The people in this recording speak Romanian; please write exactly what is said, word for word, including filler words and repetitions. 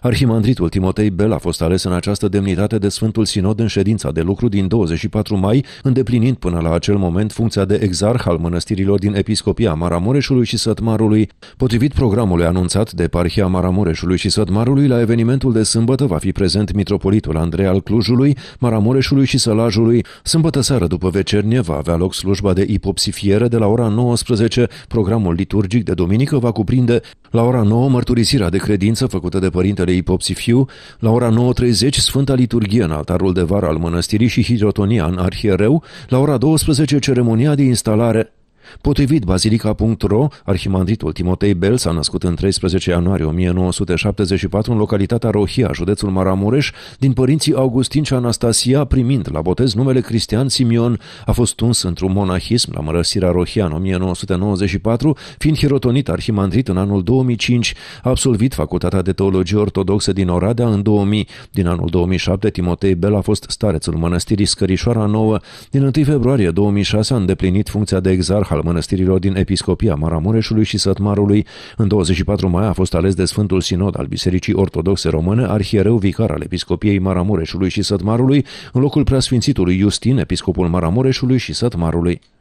Arhimandritul Timotei Bel a fost ales în această demnitate de Sfântul Sinod în ședința de lucru din douăzeci și patru mai, îndeplinind până la acel moment funcția de exarh al mănăstirilor din Episcopia Maramureșului și Sătmarului. Potrivit programului anunțat de Eparhia Maramureșului și Sătmarului, la evenimentul de sâmbătă va fi prezent mitropolitul Andrei al Clujului, Maramureșului și Sălajului. Sâmbătă seară, după vecernie, va avea loc slujba de ipopsifiere de la ora nouăsprezece. Programul liturgic de duminică va cuprinde la ora nouă mărturisirea de credință făcută de părintele Ipopsifiu, la ora nouă treizeci Sfânta Liturghie în altarul de vară al mănăstirii și hirotonia în arhiereu, la ora douăsprezece ceremonia de instalare. Potrivit Bazilica punct ro, arhimandritul Timotei Bel s-a născut în treisprezece ianuarie o mie nouă sute șaptezeci și patru în localitatea Rohia, județul Maramureș, din părinții Augustin și Anastasia, primind la botez numele Cristian Simion. A fost tuns într-un monahism la mărăsirea Rohia în o mie nouă sute nouăzeci și patru, fiind hirotonit arhimandrit în anul două mii cinci. A absolvit Facultatea de Teologie Ortodoxă din Oradea în două mii. Din anul două mii șapte, Timotei Bel a fost starețul mănăstirii Scărișoara Nouă. Din întâi februarie două mii șase a îndeplinit funcția de exarh al mănăstirilor din Episcopia Maramureșului și Sătmarului. În douăzeci și patru mai a fost ales de Sfântul Sinod al Bisericii Ortodoxe Române, arhiereu vicar al Episcopiei Maramureșului și Sătmarului, în locul preasfințitului Justin, episcopul Maramureșului și Sătmarului.